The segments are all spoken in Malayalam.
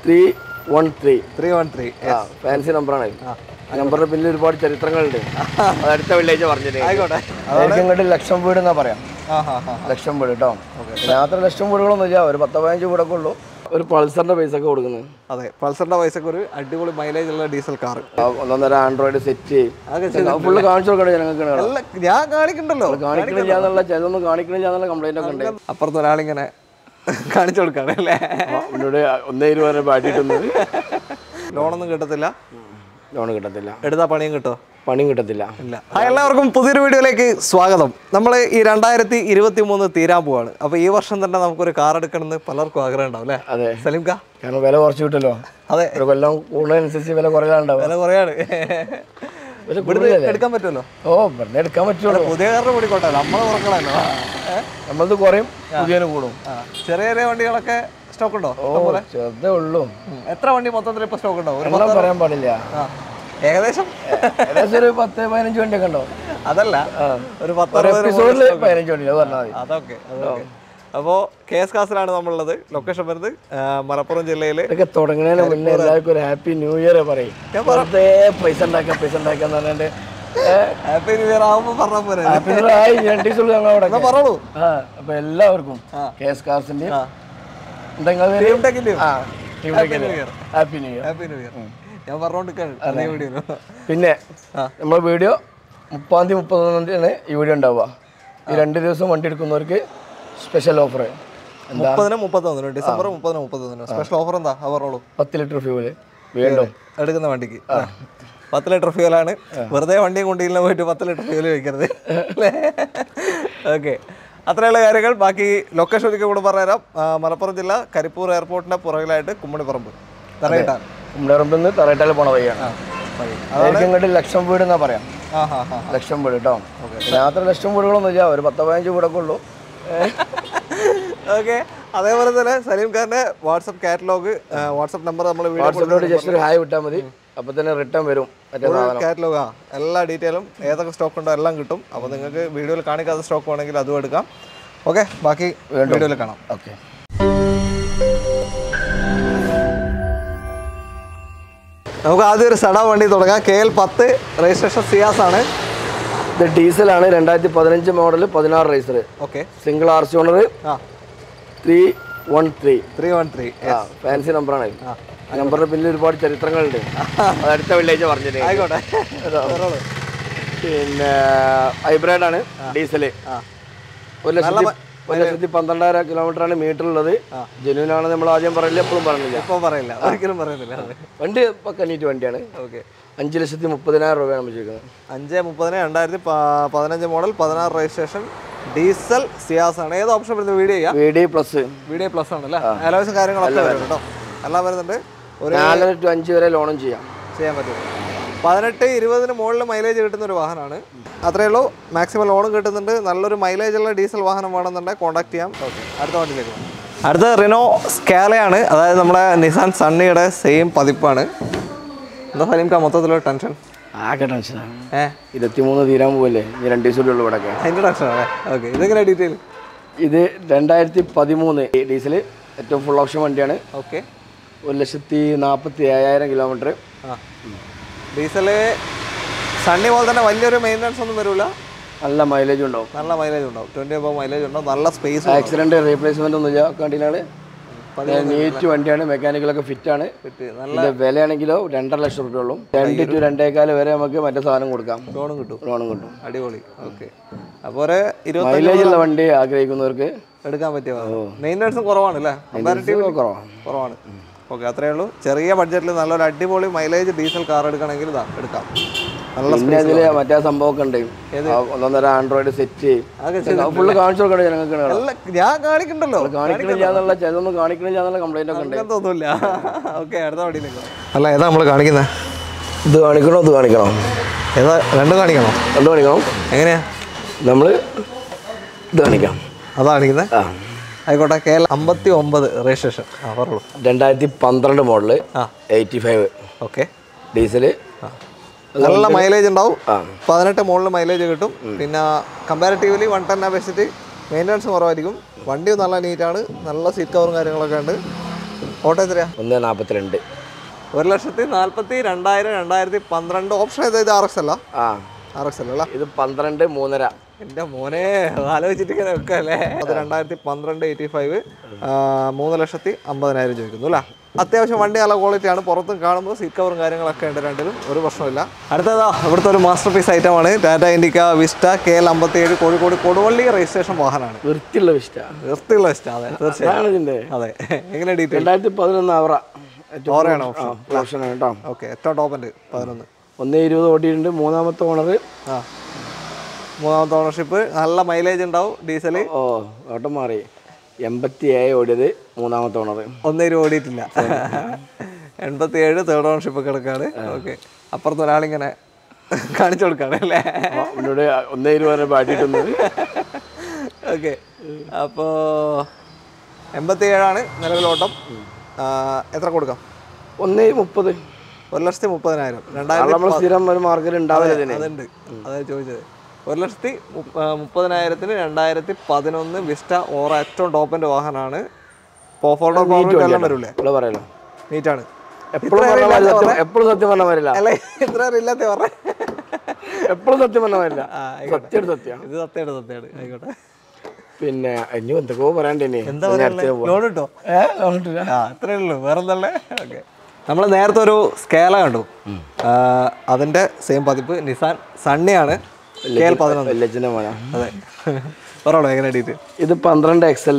313 ഫാൻസി നമ്പറാണ്. നമ്പറിന് പിന്നിൽ ഒരുപാട് ചരിത്രങ്ങളുണ്ട്. അത് അടുത്ത വെള്ളിയാഴ്ച പറഞ്ഞിട്ട് ആയിക്കോട്ടെ. ഇങ്ങോട്ട് ലക്ഷം വീട് എന്നാ പറയാം. ലക്ഷം വീട് കേട്ടോ. അത്ര ലക്ഷം വീടുകളൊന്നും ഇല്ല, ഒരു 10-15 വീടൊക്കെ ഉള്ളൂ. ഒരു പൾസറിന്റെ പൈസ ഒക്കെ കൊടുക്കുന്നത്. അതെ, പൾസറിന്റെ പൈസക്ക് ഒരു അടിപൊളി മൈലേജ് ഉള്ള diesel car. 1.5 android set full കാണിച്ചു കൊടുക്കണേ ജനങ്ങൾക്ക്. ഞാൻ കാണിക്കണ്ടല്ലോ, കാണിക്കണില്ല എന്നുള്ള ചിലതൊന്നും കാണിക്കണില്ല എന്നുള്ള കംപ്ലൈന്റ് ഒക്കെ ഉണ്ട്. അപ്പുറത്ത് ഒരാളിങ്ങനെ കാണിച്ചു കൊടുക്കാണ് അല്ലേ? എന്നോട് 1.20 വരെ പാട്ടിട്ടൊന്നും ലോണൊന്നും കിട്ടത്തില്ല. ലോൺ കിട്ടത്തില്ല. എടുത്താൽ പണിയും കിട്ടോ? പണിയും കിട്ടത്തില്ല. ഇല്ല. എല്ലാവർക്കും പുതിയൊരു വീഡിയോയിലേക്ക് സ്വാഗതം. നമ്മൾ ഈ 2023 തീരാൻ പോവാണ്. അപ്പോൾ ഈ വർഷം തന്നെ നമുക്കൊരു കാർ എടുക്കണമെന്ന് പലർക്കും ആഗ്രഹം ഉണ്ടാവും അല്ലേ? അതെ സലീം കാ, കാരണം വില കുറച്ച് കിട്ടല്ലോ. അതെ, ഒരു കൊല്ലം കൂടുന്നതനുസരിച്ച് വില കുറയാനുണ്ടാവും. വില കുറയാണ്. എടുക്കാൻ പറ്റുമല്ലോ. വെറുതെ എടുക്കാൻ പറ്റുള്ളൂ. പുതിയ കാറിന് കൂടിക്കോട്ടെ, നമ്മളെ കുറക്കണല്ലോ. നമ്മളത് കുറയും, പുതിയതിന് കൂടും. ചെറിയ ചെറിയ വണ്ടികളൊക്കെ സ്റ്റോക്ക് ഉണ്ടോ? ചെറുതേ ഉള്ളൂ. എത്ര വണ്ടി മൊത്തത്തിൽ ഇപ്പൊ സ്റ്റോക്ക് ഉണ്ടോ? പറയാൻ പാടില്ല. ഏകദേശം ഒരു 10-15 വണ്ടിയൊക്കെ ഉണ്ടോ? അതല്ല, ഒരു 15 വണ്ടി പറഞ്ഞാൽ മതി. അതൊക്കെ. അപ്പോൾ KS കാസിലാണ് നമ്മളുള്ളത്. ലൊക്കേഷൻ വരുന്നത് മലപ്പുറം ജില്ലയിൽ. ഇതൊക്കെ തുടങ്ങുന്നതിന് മുന്നേ എല്ലാവർക്കും ഒരു ഹാപ്പി ന്യൂ ഇയർ പറയും. വെറുതെ പൈസ ഉണ്ടാക്കാന്ന് പറഞ്ഞിട്ട് ഹാപ്പി ന്യൂ ഇയർ ആവുമ്പോൾ പറഞ്ഞാൽ പോലെ പറഞ്ഞോളൂ. അപ്പൊ എല്ലാവർക്കും KS കാസിന്റെ ഹാപ്പി ന്യൂ ഇയർ ഞാൻ പറഞ്ഞോണ്ടിരിക്കാണ്. പിന്നെ നമ്മുടെ വീഡിയോ 30-31 ഈ വീഡിയോ ഉണ്ടാവുക. ഈ 2 ദിവസം വണ്ടി എടുക്കുന്നവർക്ക് special offer. 30-31 December 30-31 special offer എന്താ? പറഞ്ഞോളൂ. 10 ലിറ്റർ ഫ്യൂവല് വീണ്ടും എടുക്കുന്ന വണ്ടിക്ക് 10 ലിറ്റർ ഫ്യൂവലാണ്. വെറുതെ വണ്ടിയും കൊണ്ടില്ല പോയിട്ട് 10 ലിറ്റർ ഫ്യൂവൽ വയ്ക്കരുത്. ഓക്കെ, അത്രയുള്ള കാര്യങ്ങൾ. ബാക്കി ലൊക്കേഷൻ ഒരിക്കൽ കൂടെ പറഞ്ഞുതരാം. മലപ്പുറം ജില്ല കരിപ്പൂർ എയർപോർട്ടിന്റെ പുറകിലായിട്ട് കുമ്മണിപ്പറമ്പ് കുമ്മണിപ്പറമ്പിൽ തറയിട്ടാൽ പോണ വഴിയാണ്. ഇങ്ങോട്ട് ലക്ഷം വീട് എന്നാ പറയാം. ലക്ഷം വീട് കേട്ടോ. അത്ര ലക്ഷം വീടുകളൊന്നും ഇല്ല, ഒരു 10-15 വീടൊക്കെ ഉള്ളൂ. ഓക്കെ, അതേപോലെ തന്നെ സലീം ഖാന്റെ വാട്സപ്പ് കാറ്റലോഗ്, വാട്സപ്പ് നമ്പർ നമ്മൾ വാട്സപ്പിലോട്ട് ജസ്റ്റ് ഒരു ഹായ് വിട്ടാൽ മതി. അപ്പൊ തന്നെ റിട്ടേൺ വരും. കാറ്റലോഗാ, എല്ലാ ഡീറ്റെയിലും ഏതൊക്കെ സ്റ്റോക്ക് ഉണ്ടോ എല്ലാം കിട്ടും. അപ്പോൾ നിങ്ങൾക്ക് വീഡിയോയിൽ കാണിക്കാത്ത സ്റ്റോക്ക് വേണമെങ്കിൽ അതും എടുക്കാം. ഓക്കെ, ബാക്കി വീഡിയോയിൽ കാണാം. ഓക്കെ, നമുക്ക് ആദ്യം ഒരു സഡ വണ്ടി തുടങ്ങാം. KL10 രജിസ്ട്രേഷൻ സിയാസ് ആണ്. ഇത് ഡീസലാണ്. 2015 model, 16 racer. Okay, single RC owner. 313 fancy നമ്പറാണ്. നമ്പറിന് പിന്നിൽ ഒരുപാട് ചരിത്രങ്ങളുണ്ട്. അത് അടുത്ത വെള്ളിയാഴ്ച പറഞ്ഞിട്ട്. ആയിക്കോട്ടെ. പിന്നെ ഹൈബ്രിഡ് ആണ്, ഡീസല്. 1,12,000 കിലോമീറ്ററാണ് മീറ്റർ ഉള്ളത്. ജെന്യൂൻ ആണ് നമ്മൾ ആദ്യം പറയില്ല, എപ്പോഴും പറഞ്ഞില്ല. ഇപ്പം പറയില്ല, ഒരിക്കലും പറയുന്നില്ല. വണ്ടി പക്ക നീറ്റ് വണ്ടിയാണ്. ഓക്കെ, 5,30,000 രൂപയാണ് ചോദിക്കുന്നത്. 5,30,000 2015 മോഡൽ, 16 രജിസ്ട്രേഷൻ, ഡീസൽ സിയാസ് ആണ്. ഏത് ഓപ്ഷൻ വരുന്നത്? VDI പ്ലസ് ആണല്ലേ? അലോയ്സും കാര്യങ്ങളൊക്കെ വരും കേട്ടോ, എല്ലാം വരുന്നുണ്ട്. ഒരു 4 to 5 വരെ ലോണും ചെയ്യാൻ പറ്റും. 18-20 മുകളിൽ മൈലേജ് കിട്ടുന്ന ഒരു വാഹനമാണ്. അത്രയേ ഉള്ളൂ. മാക്സിമം ലോണും കിട്ടുന്നുണ്ട്. നല്ലൊരു മൈലേജ് ഉള്ള ഡീസൽ വാഹനം വേണമെന്നുണ്ടെങ്കിൽ കോൺടാക്ട് ചെയ്യാം. ഓക്കെ, അടുത്ത വണ്ടിയിലേക്ക്. അടുത്ത റിനോ സ്കാലയാണ്. അതായത് നമ്മുടെ നിസാൻ സണ്ണിയുടെ സെയിം പതിപ്പാണ്. എന്താ സലീം കാ മൊത്തത്തിലൊരു ടെൻഷൻ? ആകെ ടെൻഷനാണ്. 23 തീരാൻ പോവല്ലേ, ഈ 2 ദിവസം ഉള്ളൂ ഇവിടെ. അതിൻ്റെ ടെൻഷനാണ്. ഓക്കെ, ഇതെങ്ങനെ ഡീറ്റെയിൽ? ഇത് 2013 ഡീസൽ, ഏറ്റവും ഫുൾ ഓപ്ഷൻ വണ്ടിയാണ്. Okay, 1,47,000 kilometre. ഡീസല് സണ്ണി പോലെ തന്നെ വലിയൊരു മെയിൻ്റനൻസ് ഒന്നും വരില്ല. നല്ല മൈലേജ് ഉണ്ടാവും. 20 above മൈലേജ് ഉണ്ടാവും. നല്ല സ്പേസ്. ആക്സിഡന്റ് റീപ്ലേസ്മെന്റ് ഒന്നും ഇല്ല. കണ്ടിനാണ് നീറ്റ് വണ്ടിയാണ്. മെക്കാനിക്കലൊക്കെ ഫിറ്റ് ആണ്. നല്ല വിലയാണെങ്കിലോ 2.5 ലക്ഷം രൂപ ഉള്ളൂ. 2 to 2.25 വരെ നമുക്ക് മറ്റേ സാധനം കൊടുക്കാം. ലോണും കിട്ടും. അടിപൊളി. ഓക്കെ, അപ്പോൾ ഒരു 20 മൈലേജ് ഉള്ള വണ്ടി ആഗ്രഹിക്കുന്നവർക്ക് എടുക്കാൻ പറ്റിയ മെയിൻ്റനൻസും കുറവാണ് അല്ലേ? കുറവാണ്. ഓക്കെ, അത്രയേ ഉള്ളൂ. ചെറിയ ബഡ്ജറ്റിൽ നല്ലൊരു അടിപൊളി മൈലേജ് ഡീസൽ കാർ എടുക്കണമെങ്കിൽ ഇതാ എടുക്കാം. പിന്നെ അതില് മറ്റേ സംഭവമൊക്കെ ഉണ്ട്. 1.5 ആൻഡ്രോയിഡ് സെറ്റ് ഫുള്ള് കാണിച്ചു കൊടുക്കണേ ജനങ്ങൾക്ക്. ഞാൻ കാണിക്കണ്ടല്ലോ, കാണിക്കണില്ല എന്നുള്ള ചിലതൊന്നും കാണിക്കണില്ല എന്നുള്ള കംപ്ലൈന്റ് ഒക്കെ ഉണ്ട്. തോന്നില്ല. ഓക്കെ, അടുത്ത വണ്ടിയിലേക്ക്. അല്ല, ഏതാ നമ്മൾ കാണിക്കുന്നത്? ഇത് കാണിക്കണോ ഏതാ? രണ്ടും കാണിക്കണം. എങ്ങനെയാ? നമ്മൾ ഇത് കാണിക്കാം. അതാ കാണിക്കുന്നത്? ആയിക്കോട്ടെ. KL59 registration. 2012 model, 85. Okay, diesel. നല്ല മൈലേജ് ഉണ്ടാവും. 18 മുകളിൽ മൈലേജ് കിട്ടും. പിന്നെ കമ്പാരിറ്റീവ്ലി 110 അപേക്ഷിച്ചിട്ട് മെയിൻ്റനൻസ് കുറവായിരിക്കും. വണ്ടി നല്ല നീറ്റാണ്. നല്ല സീറ്റ് കവറും കാര്യങ്ങളൊക്കെ ഉണ്ട്. ഓട്ടോ എത്രയാ? 1.42. 1,42,000 2012 ഓപ്ഷൻ ഏതാ? ഇത് RX അല്ല? ആ RX അല്ല, ഇത് 12 3.5. എൻ്റെ മോനെ ആലോചിച്ചിട്ട് ഇങ്ങനെ വെക്കല്ലേ. അത് 2012 85 3,50,000 ചോദിക്കുന്നു അല്ലേ? അത്യാവശ്യം വണ്ടി നല്ല ക്വാളിറ്റിയാണ്. പുറത്തും കാണുമ്പോൾ സീറ്റ് കവറും കാര്യങ്ങളൊക്കെ ഉണ്ട്, രണ്ടിലും ഒരു പ്രശ്നമില്ല. അടുത്തതാ ഇവിടുത്തെ ഒരു മാസ്റ്റർ പീസ് ഐറ്റമാണ് Tata Indica Vista KL57 Kozhikode Koduvally registration വാഹനമാണ്. വൃത്തിയുള്ള വിസ്റ്റ. അതെ തീർച്ചയായും. അതെ, എങ്ങനെ ഡീറ്റെയിൽ? 2011 അവറ ഓറയാണ് ഓപ്ഷൻ കേട്ടോ. ഓക്കെ, ഏറ്റവും ടോപ്പ് ഉണ്ട് 11. 1.20 ഓടിയിട്ടുണ്ട്. മൂന്നാമത്തെ ഓണർ. മൂന്നാമത്തെ ഓണർഷിപ്പ്. നല്ല മൈലേജ് ഉണ്ടാവും. ഡീസൽ ഓട്ടം മാറി. 87 ഓടിയത്. മൂന്നാമത്തെ ഓണർ. 1.20 ഓടിയിട്ടില്ല. 87 തേർഡ് ഓണർഷിപ്പ് കിടക്കാണ്. ഓക്കെ, അപ്പുറത്ത് ഒരാളിങ്ങനെ കാണിച്ചു കൊടുക്കാണ് അല്ലേ? 1.20 വരെ പാട്ടിട്ടുന്നത്. ഓക്കെ, അപ്പോൾ 87 നിലവിലോട്ടം. എത്ര കൊടുക്കാം? 1.30. 1,30,000. സ്ഥിരം ഒരു മാർക്കറ്റ് ഉണ്ടാവില്ല. അതുണ്ട്, അതായത് ചോദിച്ചത്. 1,30,000 2011 വിസ്റ്റ ഓറ ഏറ്റവും ടോപ്പിന്റെ വാഹനമാണ്. എല്ലാം വരൂലേ? നീറ്റാണ്. എപ്പോഴും സത്യം പറഞ്ഞ വരില്ല. അല്ലേ, ഇത്ര ഇല്ലാത്ത പറഞ്ഞ എപ്പോഴും സത്യം പറഞ്ഞ വരില്ല. സത്യം സത്യം. ഇത് സത്യമാണ്. ആയിക്കോട്ടെ. പിന്നെ ഇനി എന്തൊക്കെയോ പറയാണ്ടേ? എന്താ ലോൺ കിട്ടോ? അത്രേ ഉള്ളൂ, വേറെന്തല്ലേ? ഓക്കെ, നമ്മൾ നേരത്തെ ഒരു സ്കേല കണ്ടു. അതിന്റെ സെയിം പതിപ്പ് നിസാൻ സണ്ണിയാണ്. KL11. അതെ, പറയണോ എങ്ങനെ ഡീറ്റെയിൽ? ഇത് 12 XL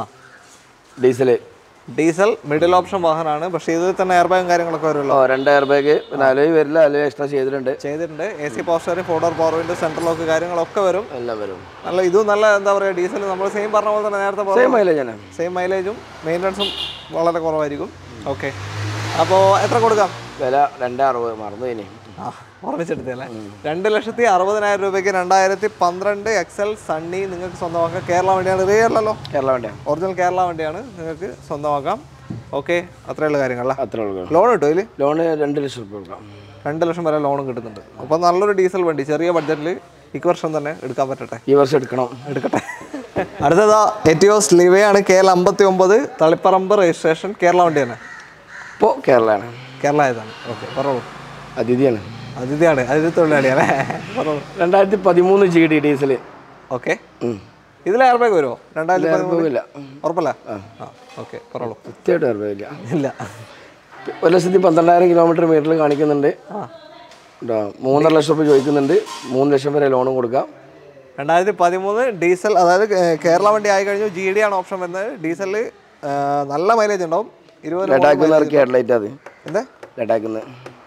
ഡീസൽ മിഡിൽ ഓപ്ഷൻ വാഹനമാണ്. പക്ഷേ ഇത് തന്നെ എയർ ബാഗും കാര്യങ്ങളൊക്കെ വരുമല്ലോ. 2 എയർ ബാഗ്. പിന്നെ അലോയ് വരില്ല, അലോയ് എക്സ്ട്രാ ചെയ്തിട്ടുണ്ട്. AC power steering, 4 door power window, central lock കാര്യങ്ങളൊക്കെ വരും. എല്ലാം വരും. നല്ല ഇതും നല്ല എന്താ പറയുക, ഡീസൽ നമ്മൾ സെയിം പറഞ്ഞ പോലെ തന്നെ നേരത്തെ സെയിം മൈലേജും മെയിൻ്റനൻസും വളരെ കുറവായിരിക്കും. ഓക്കെ, അപ്പോൾ എത്ര കൊടുക്കാം? വില 2.60. മറന്നു ഇനി ഓർമ്മിച്ചെടുത്തല്ലേ? 2,60,000 രൂപയ്ക്ക് 2012 XL സണ്ണി നിങ്ങൾക്ക് സ്വന്തമാക്കാം. കേരള വണ്ടിയാണ്. റിയലല്ലോ, കേരള വണ്ടിയാണ്. ഒറിജിനൽ കേരള വണ്ടിയാണ്. നിങ്ങൾക്ക് സ്വന്തമാക്കാം. ഓക്കെ, അത്രയുള്ള കാര്യങ്ങളല്ല. അത്ര ലോൺ കിട്ടും ഇതിൽ? ലോണ് 2 ലക്ഷം രൂപ കൊടുക്കാം. 2 ലക്ഷം വരെ ലോണും കിട്ടുന്നുണ്ട്. അപ്പോൾ നല്ലൊരു ഡീസൽ വണ്ടി ചെറിയ ബഡ്ജറ്റിൽ ഈ വർഷം തന്നെ എടുക്കാൻ പറ്റട്ടെ. ഈ വർഷം എടുക്കട്ടെ. അടുത്തതാ എറ്റിയോസ് ലിവയാണ്. KL59 Taliparamba registration. കേരള വണ്ടിയാണ്. ഇപ്പോൾ കേരളമാണ്. കേരള ആയതാണ്. ഓക്കെ, പറഞ്ഞോളൂ. അതിഥിയാണ്. അതിഥി തൊഴിലാളിയാണ്. 2013 GD ഡീസൽ. ഓക്കെ, ഇതിൽ എയർ ബാഗ് വരുമോ? 2013 ഉറപ്പല്ല? ഓക്കെ, പറഞ്ഞോളൂ. കൃത്യമായിട്ട് എയർ ബാഗ് ഇല്ല. 1,12,000 കിലോമീറ്റർ മീറ്ററിൽ കാണിക്കുന്നുണ്ട്. 3.5 ലക്ഷം രൂപ ചോദിക്കുന്നുണ്ട്. 3 ലക്ഷം വരെ ലോണും കൊടുക്കാം. 2013 ഡീസൽ, അതായത് കേരള വണ്ടി ആയി കഴിഞ്ഞു. GD ആണ് ഓപ്ഷൻ വരുന്നത്. ഡീസലിൽ നല്ല മൈലേജ് ഉണ്ടാവും. 20 ലഡാക്കിൽ ഇറക്കിയ ഹെഡ്ലൈറ്റ്. അത് എന്താ ലഡാക്കിൽ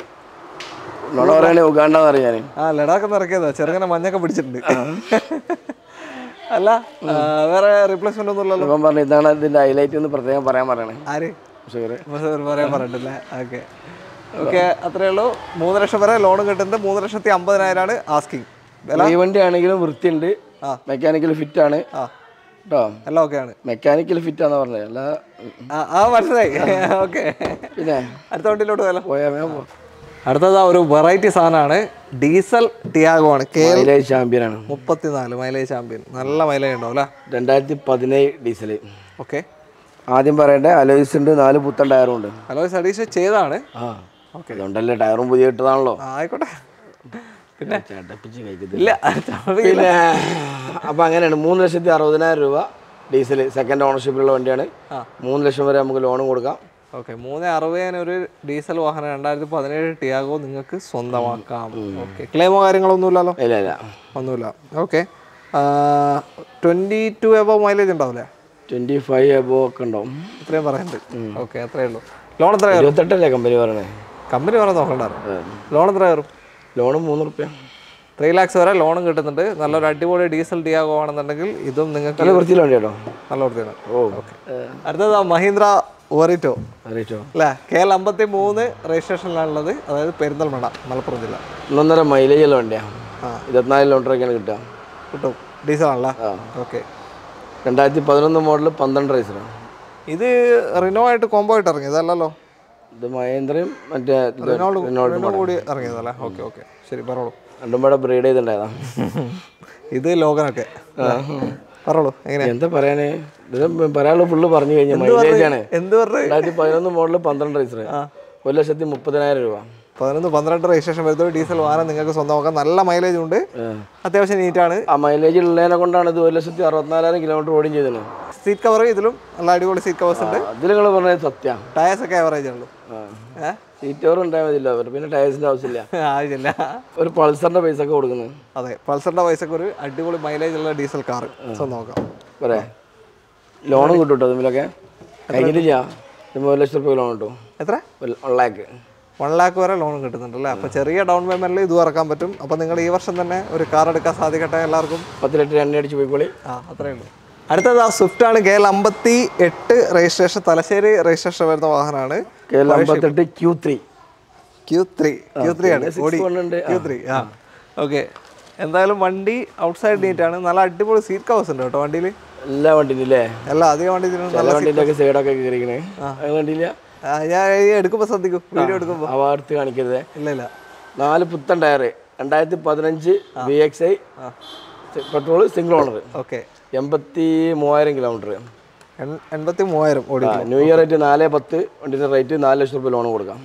ഉഗാണ്ട അറിയാൻ. ലഡാക്ക് ഇറക്കിയതാ. ചെറുങ്ങനെ മഞ്ഞൊക്കെ പിടിച്ചിട്ടുണ്ട്. അല്ല, വേറെ റീപ്ലേസ്മെന്റ് ഒന്നും ഇല്ലല്ലോ. പറഞ്ഞു ഇതാണ് ഇതിന്റെ ഹൈലൈറ്റ് എന്ന് പ്രത്യേകം പറയാൻ പറയണേ. ആര് പറയാൻ പറഞ്ഞിട്ടില്ലേ? ഓക്കെ ഓക്കെ, അത്രേ ഉള്ളൂ. 3 ലക്ഷം വരെ ലോൺ കിട്ടുന്നത്. 3,50,000 ആസ്കിങ്. ഈ വണ്ടി ആണെങ്കിലും വൃത്തിയുണ്ട്. മെക്കാനിക്കൽ ഫിറ്റ് ആണ് കേട്ടോ. എല്ലാം ഓക്കെയാണ്. മെക്കാനിക്കൽ ഫിറ്റ് ആണെന്ന് പറഞ്ഞത് അല്ല. മനസ്സിലായി. ഓക്കെ, പിന്നെ അടുത്ത വണ്ടിയിലോട്ട് പോയാ അടുത്തതാ ഒരു വെറൈറ്റി സാധനമാണ്. ഡീസൽ ടിയാഗോ ആണ്. മൈലേജ് ചാമ്പ്യൻ ആണ്. 34 മൈലേജ് ചാമ്പ്യൻ. നല്ല മൈലേജ് ഉണ്ടാവും അല്ലേ? 2017 ഡീസൽ. ഓക്കെ, ആദ്യം പറയട്ടെ, അലോയ്സ് ഉണ്ട്. 4 പുത്തൻ ടയറും ഉണ്ട്. അലോയ്സ് അഡീഷൻ ചെയ്താണ്. ഓക്കെ, അതുകൊണ്ടല്ലേ ടയറും പുതിയ ഇട്ടതാണല്ലോ. ആയിക്കോട്ടെ. പിന്നെ ഇല്ല പിന്നെ അപ്പം അങ്ങനെയാണ്. 3,60,000 രൂപ ഡീസൽ. സെക്കൻഡ് ഓണർഷിപ്പിലുള്ള വണ്ടിയാണ്. 3 ലക്ഷം വരെ നമുക്ക് ലോണും കൊടുക്കാം. ഓക്കെ, 3,60,000 ഒരു ഡീസൽ വാഹനം 2017 ടിയാഗോ നിങ്ങൾക്ക് സ്വന്തമാക്കാം. ഓക്കെ, ക്ലെയിമോ കാര്യങ്ങളൊന്നുമില്ലല്ലോ? ഇല്ല, ഒന്നുമില്ല. ഓക്കെ, 22 എബോ മൈലേജ് ഉണ്ടാവില്ലേ? 25 എബോ ഒക്കെ ഉണ്ടാവും. ഇത്രയും പറയുന്നുണ്ട്. ഓക്കെ, അത്രയേ ഉള്ളൂ. ലോൺ എത്ര? 28 കമ്പനി പറയണേ. കമ്പനി പറയാൻ നോക്കണ്ടായിരുന്നു. ലോൺ എത്ര കയറും? ലോണ് 3 റുപ്യ. 3 lakhs വരെ ലോണും കിട്ടുന്നുണ്ട്. നല്ലൊരു അടിപൊളി ഡീസൽ ടിയാഗോ ആണെന്നുണ്ടെങ്കിൽ ഇതും നിങ്ങൾക്ക് നല്ല വൃത്തിയിലാണ് കേട്ടോ. നല്ല വൃത്തിയാണ്. ഓക്കെ, അടുത്തത് മഹീന്ദ്ര ഒറിറ്റോ അല്ലേ? KL53 രജിസ്ട്രേഷനിലാണുള്ളത്. അതായത് പെരിന്തൽമണ്ണ, മലപ്പുറം ജില്ല. 1.5 മൈലേജ് ഉള്ള വണ്ടിയാണ്. 24 കിലോമീറ്ററൊക്കെയാണ് കിട്ടും. ഡീസൽ ആണല്ലേ? ഓക്കെ, 2011 മോഡൽ 12 റേസറാണ്. ഇത് റിനോ ആയിട്ട് കോംബോ ആയിട്ട് ഇറങ്ങിയതല്ലോ? ഇത് മഹേന്ദ്രയും മറ്റേ റിനോ കൂടി ഇറങ്ങിയതല്ലേ? ഓക്കെ ഓക്കെ, ശരി, പറഞ്ഞോളൂ. രണ്ടും കൂടെ ബ്രീഡ് ചെയ്തിട്ടുണ്ടായതാണ്. ഇത് ലോഗനൊക്കെ പറഞ്ഞോളൂ എങ്ങനെയാ? എന്താ പറയാനേ, ഇത് പറയാനുള്ള ഫുള്ള് പറഞ്ഞു കഴിഞ്ഞാൽ മൈലേജ് ആണ്. എന്ത് പറഞ്ഞു? 2011 മോഡൽ 12 റേസർ, 1,30,000 രൂപ. 11-12 രജിസ്ട്രേഷൻ വരുന്ന ഡീസൽ വാഹനം നിങ്ങൾക്ക് സ്വന്തമാക്കാം. നല്ല മൈലേജ് ഉണ്ട്, അത്യാവശ്യം നീറ്റാണ്. ആ മൈലേജ് ഉള്ളതിനെ കൊണ്ടാണ് ഇത് 1,64,000 കിലോമീറ്റർ ഓടിയും ചെയ്തത്. സീറ്റ് കവർ ഇതിലും നല്ല അടിപൊളി സീറ്റ് കവേഴ്സ് ഉണ്ട്. അതിൽ നിങ്ങൾ പറഞ്ഞത് സത്യം. ടയേഴ്സ് ഒക്കെ ആവറേജ് ഉള്ളൂ. സീറ്റ് കവർ ഉണ്ടായാൽ മതിയല്ലോ, പിന്നെ ടയേഴ്സിന്റെ ആവശ്യമില്ല. ആവശ്യമില്ല. ഒരു പൾസറിന്റെ പൈസ ഒക്കെ കൊടുക്കുന്നത്. അതെ, പൾസറിന്റെ പൈസക്ക് ഒരു അടിപൊളി മൈലേജ് ഉള്ള ഡീസൽ കാർ സ്വന്തമാക്കാം. പറയാ ലോണും കിട്ടും കേട്ടോ. ഇതിലൊക്കെ കഴിഞ്ഞിട്ടില്ല, 1 ലക്ഷം രൂപ ലോൺ കിട്ടും. എത്ര? 1 ലാക്ക്. 1 ലാക്ക് വരെ ലോൺ കിട്ടുന്നുണ്ട് അല്ലേ? അപ്പോൾ ചെറിയ ഡൗൺ പേയ്മെന്റിൽ ഇത് ഇറക്കാൻ പറ്റും. അപ്പോൾ നിങ്ങൾ ഈ വർഷം തന്നെ ഒരു കാർ എടുക്കാൻ സാധിക്കട്ടെ എല്ലാവർക്കും. 10 ലിറ്റർ എണ്ണ അടിച്ച് പോയിക്കോളി. അത്രേ ഉള്ളൂ. അടുത്തത് സ്വിഫ്റ്റ് ആണ്. KL 58 രജിസ്ട്രേഷൻ, തലശ്ശേരി രജിസ്ട്രേഷൻ വരുന്ന വാഹനമാണ്. KL 58 Q3 ആണ്. Q3. ഓക്കെ. എന്തായാലും വണ്ടി ഔട്ട്സൈഡ് നീറ്റ് ആണ്. നല്ല അടിപൊളി സീറ്റ് കവേഴ്സ് ഉണ്ട് കേട്ടോ വണ്ടിയിൽ. എല്ലാ വണ്ടിയിലും അല്ലേ? അധികം വണ്ടി നല്ല വണ്ടിയിലൊക്കെ സൈഡൊക്കെ കയറിക്കണേ. വണ്ടിയില്ല, ഞാൻ എടുക്കുമ്പോൾ ശ്രദ്ധിക്കും, വീഡിയോ എടുക്കുമ്പോൾ അവ അടുത്ത് കാണിക്കരുത്. ഇല്ല. 4 പുത്തൻ tyre, 2015 VXI petrol, single owner. Okay. 83,000 kilometre, 83,000 ഓടി. New year rate 4,10. വണ്ടിന്റെ റേറ്റ് 4 ലക്ഷം രൂപ ലോൺ കൊടുക്കാം.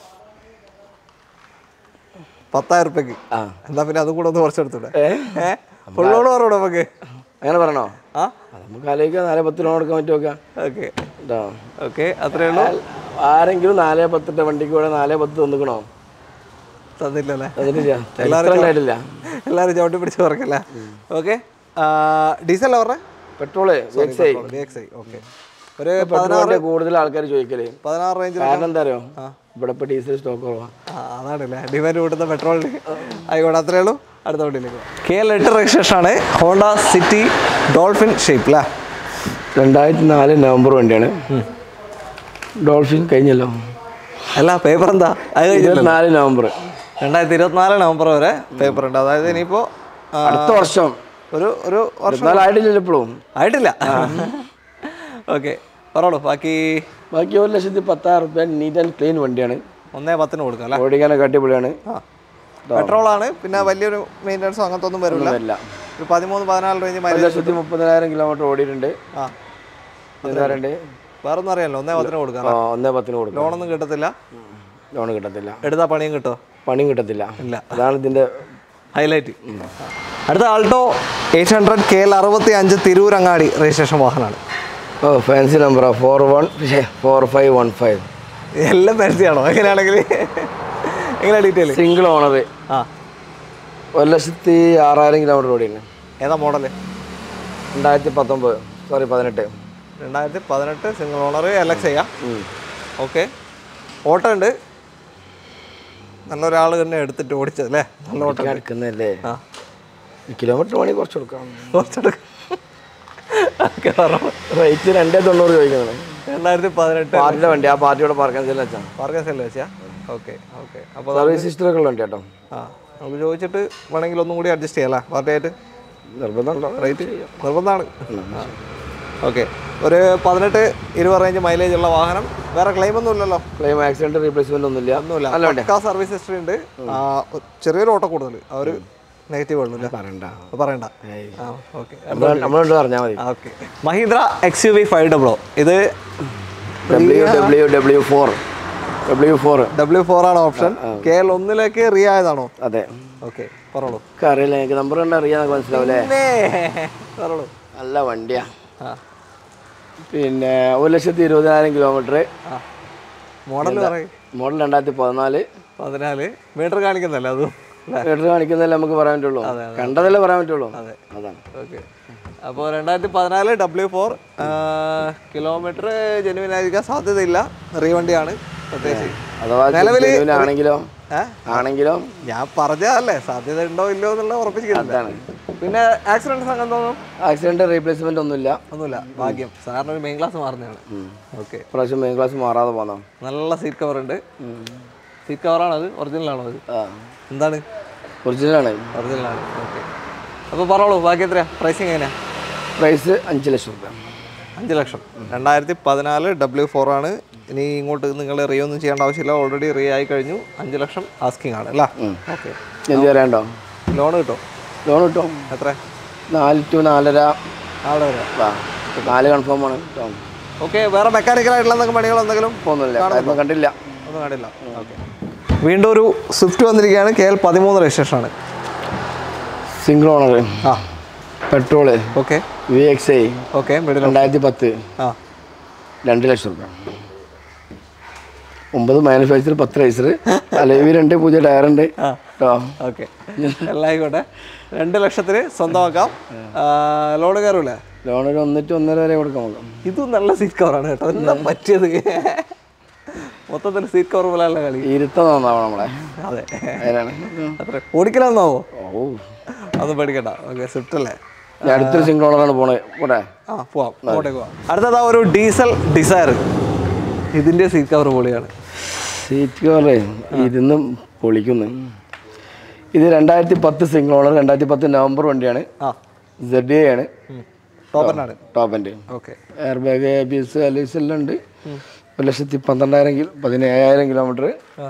10,000 രൂപയ്ക്ക്. എന്താ പിന്നെ അതും കൂടെ ഒന്ന് കുറച്ചെടുത്തൂടെ? ഫുൾ ലോൺ പറയണോ നമുക്ക്? അങ്ങനെ പറയണോ? നമുക്ക് ആലോചിക്കാം, 4,10 ലോൺ കൊടുക്കാൻ പറ്റുമോ? ഓക്കെ. അത്രേ ഉള്ളൂ. ആരെങ്കിലും 4,10 വണ്ടിക്ക് കൂടെ 4,10 തന്നിക്കണോ? തന്നില്ലല്ലേ? എല്ലാവരും ചവിട്ടി പിടിച്ച് പറക്കല്ലേ? ഓക്കെ. ഡീസൽ പറഞ്ഞേ? Petrol VXI. ഓക്കെ. ഒരു 16 കൂടുതൽ ആൾക്കാർ ചോദിക്കല്. 16 റേഞ്ചിൽ. കാരണം എന്താ അറിയോ, ഇവിടെ ഇപ്പൊ ഡീസൽ സ്റ്റോക്ക് കുറവാ. അതാണല്ലേ ഡിമാൻഡ് കൂട്ടുന്ന പെട്രോളിന്. ആയിക്കോട്ടെ, അത്രേ ഉള്ളൂ. അടുത്ത വണ്ടിയിലേക്ക്. KL 8 രജിസ്ട്രേഷൻ ആണ്. ഹോണ്ട സിറ്റി ഡോൾഫിൻ ഷേപ്പ് അല്ലേ? 2004 നവംബർ വണ്ടിയാണ്. ഡോൾഫിൻ കഴിഞ്ഞല്ലോ. അല്ല, പേപ്പർ എന്താ? 24 നവംബർ 2024 നവംബർ വരെ പേപ്പർ ഉണ്ട്. അതായത് ഇനിയിപ്പോ അടുത്ത വർഷം ഒരു വർഷം ആയിട്ടില്ല. ഇപ്പോഴും ആയിട്ടില്ല. ഓക്കെ, പറഞ്ഞോളൂ. ബാക്കി 1,10,000 രൂപ നീറ്റ് ആൻഡ് ക്ലീൻ വണ്ടിയാണ്. 1,10 കൊടുക്കാം അല്ലേ? ഓടിക്കാനൊക്കെ അടിപൊളിയാണ്. പെട്രോൾ ആണ്. പിന്നെ വലിയൊരു മെയിൻ്റെനൻസോ അങ്ങനത്തെ ഒന്നും വരില്ല. ഒരു 13-14 റേഞ്ച് മൈലേജ്. 1,30,000 കിലോമീറ്റർ ഓടിയിട്ടുണ്ട്. വേറെ ഒന്നും അറിയാലോ. 1,10 കൊടുക്കാം. 1,10 കൊടുക്കാം. ലോണൊന്നും കിട്ടത്തില്ല. ലോൺ കിട്ടത്തില്ല. എടുത്താൽ പണിയും കിട്ടുമോ? പണിയും കിട്ടത്തില്ല. ഇല്ല. അതാണ് ഇതിന്റെ ഹൈലൈറ്റ്. അടുത്ത ആൾട്ടോ 800 KL 65 തിരൂരങ്ങാടി രജിസ്ട്രേഷൻ വാഹനമാണ്. Fancy number 4515. എല്ലാം ഫാൻസിയാണോ? എങ്ങനെയാണെങ്കിൽ എങ്ങനെ ഡീറ്റെയിൽ? Single owner. 1,06,000 കിലോമീറ്റർ ഓടിയാണ്. ഏതാ മോഡല്? 2018 single owner. LX ചെയ്യാം. ഓക്കെ. ഓട്ടോ ഉണ്ട്. നല്ലൊരാൾ തന്നെ എടുത്തിട്ട് ഓടിച്ചതല്ലേ? നല്ല ഓട്ടോ എടുക്കുന്നല്ലേ? കിലോമീറ്റർ പണി കുറച്ചെടുക്കാം. റേറ്റ് 290 ചോദിക്കുന്നത്. 2018 പാർട്ടിയുടെ വണ്ടി. ആ പാർട്ടിയോടെ പാർക്കാൻ സെല്ല് വെച്ചാ. ഓക്കെ. അപ്പോൾ സർവീസ് ഹിസ്റ്ററി ഉണ്ട് കേട്ടോ. നമുക്ക് ചോദിച്ചിട്ട് വേണമെങ്കിൽ ഒന്നും കൂടി അഡ്ജസ്റ്റ് ചെയ്യാം പാർട്ടിയായിട്ട്. നിർബന്ധമുണ്ടോ? റേറ്റ് നിർബന്ധമാണ്. ഓക്കെ. ഒരു 18-20 റേഞ്ച് മൈലേജ് ഉള്ള വാഹനം. വേറെ ക്ലെയിം ഒന്നും ഇല്ലല്ലോ? ക്ലെയിം ആക്സിഡന്റ് റീപ്ലേസ്മെന്റ് ഒന്നുമില്ല. പക്കാ സർവീസ് ഹിസ്റ്ററി ഉണ്ട്. ചെറിയൊരു ഓട്ടോ കൂടുതൽ. ആ ഒരു നെഗറ്റീവ് ഉള്ളൂ. പറയണ്ട. നമ്മളോട് പറഞ്ഞാൽ മതി. ഓക്കെ. മഹീന്ദ്ര XUV 500. ഇത് W4 ആണ് ഓപ്ഷൻ. KL 1 re ആയതാണോ? അതെ. ഓക്കെ, പറഞ്ഞോളൂ. അറിയില്ല, എനിക്ക് നമ്പർ കണ്ടാൽ അറിയാന്നൊക്കെ മനസ്സിലാവില്ലേ? പറഞ്ഞോളൂ. നല്ല വണ്ടിയാ. പിന്നെ 1,20,000 കിലോമീറ്റർ. മോഡൽ പറയും. മോഡൽ 2014. മീറ്റർ കാണിക്കുന്നല്ലേ? അതും മീറ്റർ കാണിക്കുന്നതല്ലേ നമുക്ക് പറയാൻ പറ്റുള്ളൂ. കണ്ടതല്ലേ പറയാൻ പറ്റുള്ളൂ. അതാണ്. ഓക്കെ. അപ്പോൾ 2014 W4. കിലോമീറ്റർ ജെനുവിൻ ആയിരിക്കാൻ സാധ്യതയില്ല. റീ വണ്ടിയാണ്. ആണെങ്കിലോ ഞാൻ പറഞ്ഞതല്ലേ, സാധ്യത ഉണ്ടോ ഇല്ലോ എന്നുള്ള ഉറപ്പിച്ചിട്ടില്ല. പിന്നെ ആക്സിഡൻസ് അങ്ങനെ തോന്നും? ആക്സിഡന്റ് റീപ്ലേസ്മെന്റ് ഒന്നുമില്ല. ഭാഗ്യം. സാറിന് ഒരു മെയിൻ ക്ലാസ് മാറുന്നതാണ്. ഓക്കെ. പ്രാവശ്യം മെയിൻ ക്ലാസ് മാറാതെ പോകാം. നല്ല സീറ്റ് കവർ ഉണ്ട്. സീറ്റ് കവറാണ് അത്? ഒറിജിനലാണോ അത്? എന്താണ്? ഒറിജിനലാണ്. ഓക്കെ. അപ്പോൾ പറഞ്ഞോളൂ, ബാക്കി എത്രയാ പ്രൈസിങ്? എങ്ങനെയാ പ്രൈസ്? 5 ലക്ഷം രൂപ. 5 ലക്ഷം. 2014 W4 ആണ്. ഇനി ഇങ്ങോട്ട് നിങ്ങൾ റീ ഒന്നും ചെയ്യേണ്ട ആവശ്യമില്ല. ഓൾറെഡി റീ ആയി കഴിഞ്ഞു. 5 ലക്ഷം ആസ്കിങ് ആണ് അല്ലേ? ഓക്കെ. എന്ത് പറയാണ്ടോ? ലോൺ കിട്ടും. ലോൺ കിട്ടും. എത്ര? 4 to 4.5 അവിടെ വരെ. വാ 4 കൺഫേം ആണ്. ഓക്കെ, വേറെ മെക്കാനിക്കലായിട്ടുള്ള എന്തെങ്കിലും പണികൾ എന്തെങ്കിലും ഒന്നുമില്ല, കണ്ടില്ല. ഒന്നും കണ്ടില്ല. ഓക്കെ, വീണ്ടും ഒരു സ്വിഫ്റ്റ് വന്നിരിക്കുകയാണ്. KL 13 രജിസ്ട്രേഷനാണ്. Single owner, petrol, okay, VXI, okay, 2010, 2 ലക്ഷം രൂപ. 9 മാനുഫാക്ചർ, 10 റൈസർ, അലവി 2 പുതിയ ടയറുണ്ട് കേട്ടോ. ഓക്കെ, എല്ലാം ആയിക്കോട്ടെ. 2 ലക്ഷത്തിന് സ്വന്തമാക്കാം. ലോണ് കയറൂലേ? ലോൺ ഒരു 1-1.5 വരെ കൊടുക്കാൻ നോക്കാം. ഇതും നല്ല സീറ്റ് കവറാണ് കേട്ടോ. എന്താ പറ്റിയത്? മൊത്തത്തിൽ സീറ്റ് കവർ പോലെയല്ല കളി. ഇരുത്തം നന്നാവണം നമ്മളെ. അതെ, അതിനാണ്. അത്ര ഓടിക്കലാന്നാവോ? ഓ, അതൊന്നും പേടിക്കണ്ട. ഓക്കെ, സ്വിഫ്റ്റ് അല്ലേ? അടുത്തൊരു സിംഗിൾ ഓണറാണ് പോണേ. പോട്ടെ, പോവാം, അങ്ങോട്ടേക്ക് പോവാം. അടുത്തതാ ഒരു ഡീസൽ ഡിസയർ. ഇതിൻ്റെ സീറ്റ് കവർ പൊളിയാണ്. സീറ്റ് കവർ ഇരുന്നും പൊളിക്കുന്നു. ഇത് 2010 സിംഗിൾ ഓണർ, 2010 നവംബർ വണ്ടിയാണ്. ZA ആണ്. Top end. Okay, air bag, ABS, LS എല്ലാം ഉണ്ട്. 1,17,000 കിലോമീറ്റർ,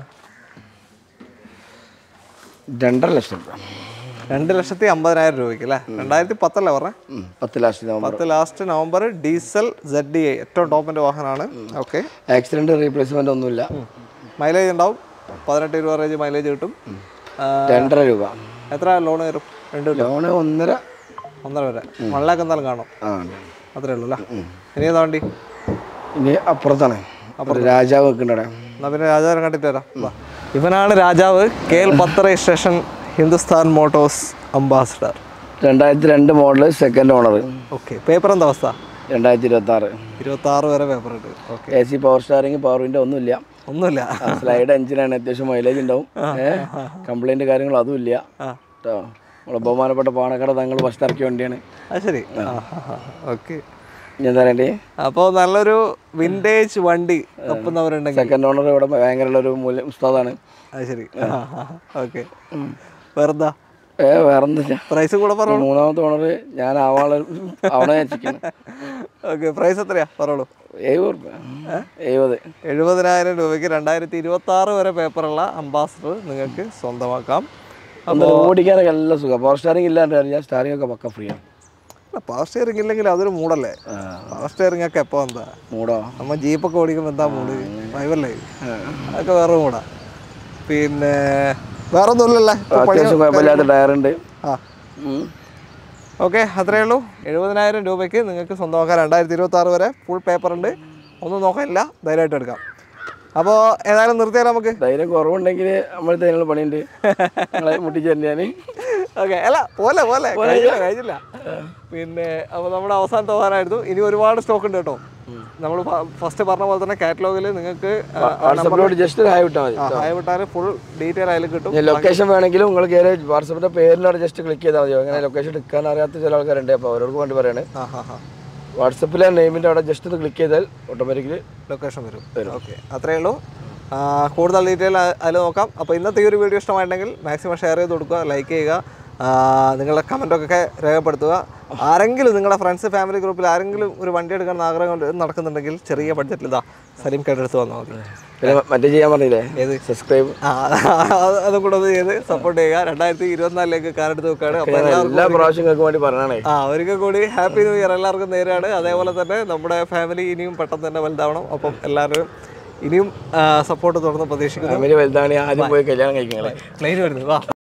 2.5 ലക്ഷം രൂപ. 2,50,000 രൂപയ്ക്ക് അല്ലേ? 2010 പറഞ്ഞേ? 10 ലാസ്റ്റ് നവംബർ. ഡീസൽ ZA, ഏറ്റവും ടോപ്പിൻ്റെ വാഹനമാണ്. ഓക്കെ, ആക്സിഡന്റ് റീപ്ലേസ്മെന്റ് ഒന്നുമില്ല. മൈലേജ് ഉണ്ടാവും. 18-20 റേഞ്ച് മൈലേജ് കിട്ടും. 2.5 രൂപ. എത്ര ലോൺ കയറും? ലോണ് 1.5 വരെ. 1 ലാഖ് എന്തായാലും കാണും. അത്രേ ഉള്ളൂ അല്ലേ? ഇനി ഏതാ വണ്ടി? ഇനി അപ്പുറത്താണ്, രാജാവ് വെക്കണ്ടേ. എന്നാൽ പിന്നെ രാജാവിനെ കണ്ടിട്ട് വരാം. ഇവനാണ് രാജാവ്. KL 10 registration, Hindustan Motors Ambassador. 2002 model, second owner. Okay, paper എന്താ അവസ്ഥ? 2026 വരെ പേപ്പർ ഉണ്ട്. Okay, AC power steering, power window ഒന്നുമില്ല. സ്ലൈഡ് എഞ്ചിനാണ്, അത്യാവശ്യം മൈലേജ് ഉണ്ടാവും. കംപ്ലൈന്റ് കാര്യങ്ങളും അതും ഇല്ല കേട്ടോ. നമ്മളെ ബഹുമാനപ്പെട്ട പാണക്കാട് തങ്ങൾ ഫസ്റ്റ് ഇറക്കിയ വണ്ടിയാണ്. അത് ശരി. ഓക്കെ, എന്താ പറയണ്ടേ? അപ്പോൾ നല്ലൊരു വിൻറ്റേജ് വണ്ടി തപ്പുന്നവരുണ്ടെങ്കിൽ സെക്കൻഡ് ഓണർ ഇവിടെ ഭയങ്കര ഒരു മൂല്യം ഉസ്താദാണ്. അത് ശരി. ഓക്കെ, വേറെന്താ? വേറെന്താ? പ്രൈസ് കൂടെ പറഞ്ഞു. 3ാമത്തെ ഓണർ ഞാൻ ആവണേ ചിക്കൻ. ഓക്കെ, പ്രൈസ് എത്രയാ പറഞ്ഞോളൂ? 70,000 രൂപയ്ക്ക് 2026 വരെ പേപ്പറുള്ള അംബാസിഡർ നിങ്ങൾക്ക് സ്വന്തമാക്കാം. അപ്പോൾ ഓടിക്കാനൊക്കെ നല്ല സുഖം. പവർ സ്റ്റാറിംഗ് ഇല്ലാണ്ട് സ്റ്റാറിംഗ് ഒക്കെ പക്ക ഫ്രീ ആണ്. പവർ സ്റ്റിയറിംഗ് ഇല്ലെങ്കിൽ അതൊരു മൂടല്ലേ? പവർ സ്റ്റിയറിംഗ് ഒക്കെ എപ്പോൾ എന്താ മൂടോ? നമ്മൾ ജീപ്പൊക്കെ ഓടിക്കുമ്പോൾ എന്താ മൂട്? ഡ്രൈവല്ലേ, അതൊക്കെ വേറെ മൂടാ. പിന്നെ വേറെ ഒന്നുമില്ലല്ലേ? അത്യാവശ്യം കുഴപ്പമില്ലാത്ത ടയറുണ്ട്. ഓക്കെ, അത്രയേ ഉള്ളൂ. 70,000 രൂപയ്ക്ക് നിങ്ങൾക്ക് സ്വന്തമാക്കാം. 2026 വരെ ഫുൾ പേപ്പർ ഉണ്ട്. ഒന്നും നോക്കാനില്ല, ധൈര്യമായിട്ട് എടുക്കാം. അപ്പോൾ ഏതായാലും നിർത്തിയാൽ നമുക്ക്. ധൈര്യം കുറവുണ്ടെങ്കിൽ നമ്മൾ അതിനുള്ള പണിയുണ്ട്, മുട്ടിച്ചേരാൻ. ഓക്കെ, അല്ല പോലെ കഴിഞ്ഞില്ല. പിന്നെ അപ്പോൾ നമ്മുടെ അവസാനത്തെ വാഹനമായിരുന്നു. ഇനി ഒരുപാട് സ്റ്റോക്ക് ഉണ്ട് കേട്ടോ. നമ്മൾ ഫസ്റ്റ് പറഞ്ഞ പോലെ തന്നെ കാറ്റലോഗിൽ നിങ്ങൾക്ക് ജസ്റ്റ് ഹായ് വിട്ടാൽ മതി. ഹായ് വിട്ടാൽ ഫുൾ ഡീറ്റെയിൽ അതിൽ കിട്ടും. ലൊക്കേഷൻ വേണമെങ്കിലും നിങ്ങൾ കയറി വാട്സപ്പിന്റെ പേരിലാണ് ജസ്റ്റ് ക്ലിക്ക് ചെയ്താൽ മതി. അങ്ങനെ ലൊക്കേഷൻ എടുക്കാൻ അറിയാത്ത ചില ആൾക്കാരുണ്ട്, അപ്പോൾ അവരോട് വേണ്ടി പറയാണ്. വാട്സപ്പിലെ നെയിമിൻ്റെ അവിടെ ജസ്റ്റ് ഒന്ന് ക്ലിക്ക് ചെയ്താൽ ഓട്ടോമാറ്റിക്കലി ലൊക്കേഷൻ വരും. ഓക്കെ, അത്രയേ ഉള്ളൂ. കൂടുതൽ ഡീറ്റെയിൽ അതിൽ നോക്കാം. അപ്പോൾ ഇന്നത്തെ ഈ ഒരു വീഡിയോ ഇഷ്ടമായിട്ടുണ്ടെങ്കിൽ മാക്സിമം ഷെയർ ചെയ്ത് കൊടുക്കുക, ലൈക്ക് ചെയ്യുക, നിങ്ങളുടെ കമൻറ്റൊക്കെ രേഖപ്പെടുത്തുക. ആരെങ്കിലും നിങ്ങളുടെ ഫ്രണ്ട്സ് ഫാമിലി ഗ്രൂപ്പിൽ ആരെങ്കിലും ഒരു വണ്ടി എടുക്കാൻ ആഗ്രഹം നടക്കുന്നുണ്ടെങ്കിൽ ചെറിയ ബഡ്ജറ്റിൽ ഇതാ സലീം കേട്ടെടുത്ത് വന്നാൽ മതി. പിന്നെ മറ്റേ ചെയ്യാൻ പറഞ്ഞില്ലേ, ഏത് സബ്സ്ക്രൈബ്, അതും കൂടെ ഒന്ന് ചെയ്ത് സപ്പോർട്ട് ചെയ്യുക. 2024 കാലെടുത്ത് വെക്കുകയാണ്. അപ്പോൾ എല്ലാ പ്രാവശ്യങ്ങൾക്ക് വേണ്ടി പറഞ്ഞാണേ. ഒരിക്കൽ കൂടി ഹാപ്പി ന്യൂ ഇയർ എല്ലാവർക്കും നേരെയാണ്. അതേപോലെ തന്നെ നമ്മുടെ ഫാമിലി ഇനിയും പെട്ടെന്ന് തന്നെ വലുതാവണം. അപ്പം എല്ലാവരും ഇനിയും സപ്പോർട്ട് തുടർന്ന് പ്രതീക്ഷിക്കുന്നു. വലുതാണ് ആദ്യം പോയി കല്യാണം കഴിക്കുന്നത്. പ്ലെയിൻ വരുന്നത് വാ.